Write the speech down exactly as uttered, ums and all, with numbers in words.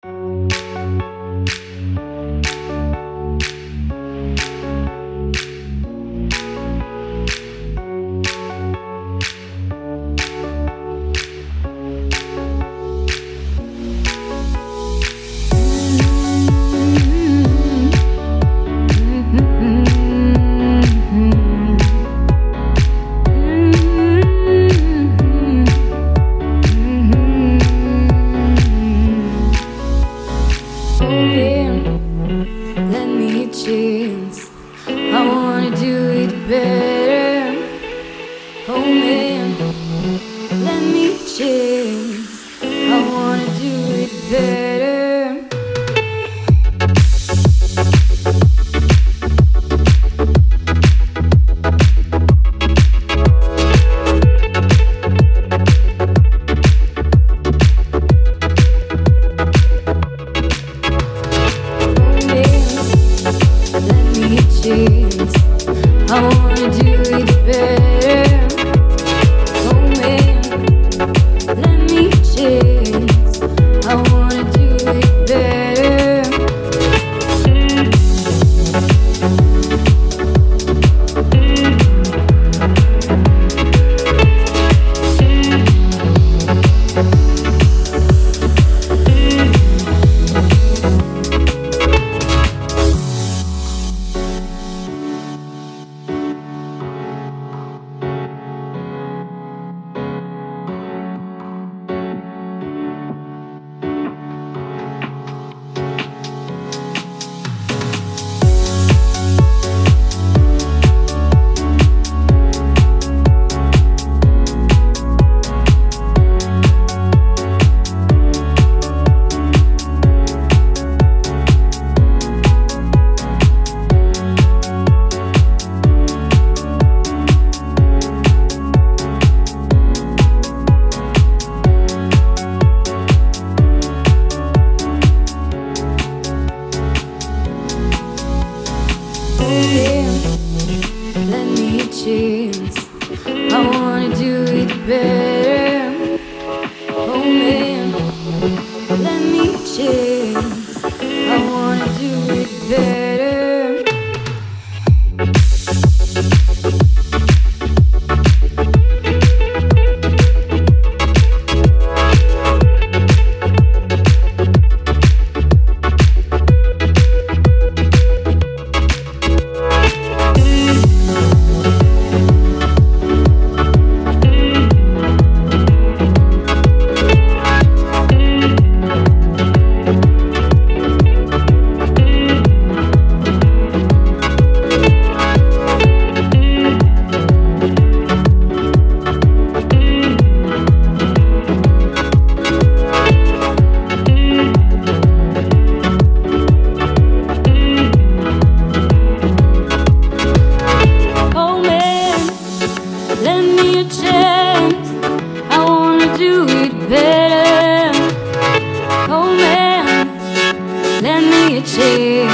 Let me chance. I wanna do it better. Oh man, let me chance. I wanna do it better. I wanna do it better. Oh man, let me chance. I wanna do it better. Let me a chance. I wanna do it better. Oh man, let me a chance. I wanna do it better. Do it better. Oh man, let me a chance.